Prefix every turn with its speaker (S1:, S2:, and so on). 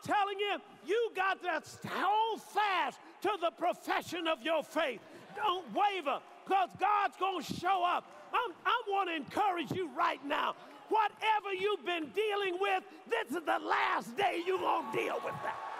S1: telling you, you got to hold fast to the profession of your faith. Don't waver, because God's going to show up. I want to encourage you right now. Whatever you've been dealing with, this is the last day you're going to deal with that.